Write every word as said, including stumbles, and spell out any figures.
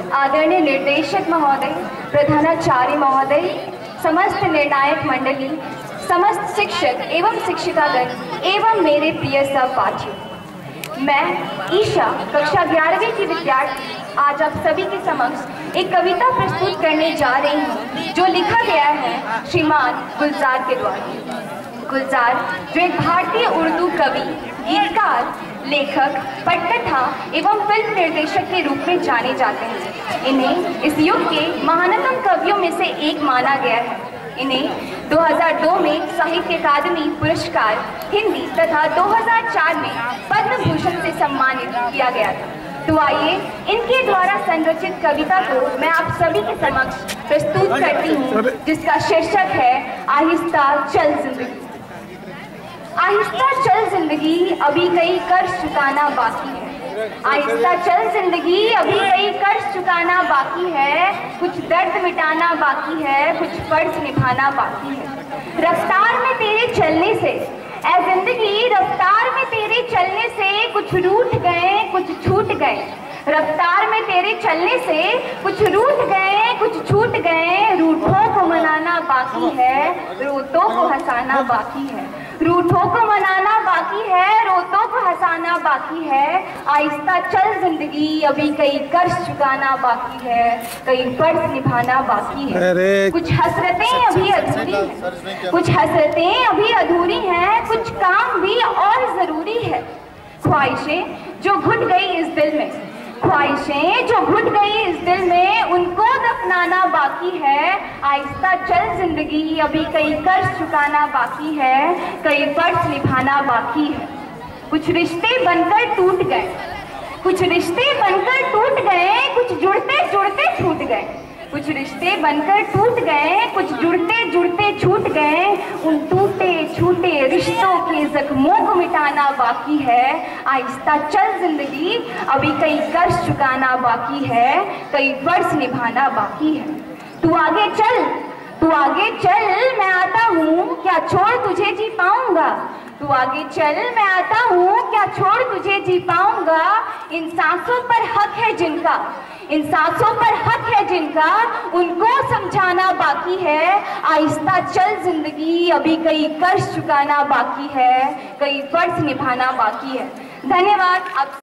आदरणीय निर्देशक महोदय, प्रधानाचार्य महोदय, समस्त निर्णायक मंडली, समस्त शिक्षक एवं शिक्षिकागण एवं मेरे प्रिय सहपाठियों, मैं ईशा कक्षा ग्यारहवीं की विद्यार्थी आज आप सभी के समक्ष एक कविता प्रस्तुत करने जा रही हूँ जो लिखा गया है श्रीमान गुलजार के द्वारा। गुलजार जो एक भारतीय उर्दू कवि, गीतकार, लेखक, पटकथा एवं फिल्म निर्देशक के रूप में जाने जाते हैं। इन्हें इस युग के महानतम कवियों में से एक माना गया है। इन्हें दो हज़ार दो में साहित्य अकादमी पुरस्कार हिंदी तथा दो हज़ार चार में पद्म भूषण से सम्मानित किया गया था। तो आइए इनके द्वारा संरचित कविता को मैं आप सभी के समक्ष प्रस्तुत करती हूँ, जिसका शीर्षक है आहिस्ता चल जिंदगी। आहिस्ता चल जिंदगी, अभी कई कर्ज चुकाना बाकी है। आहिस्ता चल जिंदगी, अभी कई कर्ज चुकाना बाकी है। कुछ दर्द मिटाना बाकी है, कुछ फर्ज निभाना बाकी है। रफ्तार में तेरे चलने से ऐ जिंदगी, रफ्तार में तेरे चलने से कुछ रूठ गए, कुछ छूट गए। रफ्तार में तेरे चलने से कुछ रूठ गए, कुछ छूट गए। रूठों को मनाना बाकी है, रोतों को हंसाना बाकी है। रूठों को मनाना बाकी है, रोतों को हंसाना बाकी है। आहिस्ता चल जिंदगी, अभी कई कर्ज चुकाना बाकी है, कई फर्ज निभाना बाकी है। कुछ हसरतें अभी अधूरी हैं, कुछ हसरतें अभी अधूरी हैं, कुछ काम भी और जरूरी है। ख्वाहिशें जो घुट गई इस दिल में, ख्वाहिशें जो घुट गई इस दिल में, उनको दफनाना बाकी है। आहिस्ता चल जिंदगी, अभी कई कर्ज चुकाना बाकी है, कई फर्ज निभाना बाकी है। कुछ रिश्ते बनकर टूट गए, कुछ रिश्ते बनकर टूट गए, कुछ जुड़ते जुड़ते छूट गए। कुछ रिश्ते बनकर टूट गए, कुछ जुड़ते जुड़ते छूट गए। उन टूटे छूटे रिश्तों के जख्मों को मिटाना बाकी है। आहिस्ता चल जिंदगी, अभी कई कर्ज चुकाना बाकी है, कई फर्ज निभाना बाकी है। तू आगे चल, तू आगे चल, मैं आता हूँ, क्या छोड़ तुझे जी पाऊंगा। तू आगे चल, मैं आता हूँ, क्या छोड़ तुझे जी पाऊंगा। इन सांसों पर हक है जिनका, इन सांसों पर हक है जिनका, उनको समझाना बाकी है। आहिस्ता चल जिंदगी, अभी कई कर्ज चुकाना बाकी है, कई फर्ज निभाना बाकी है। धन्यवाद। आप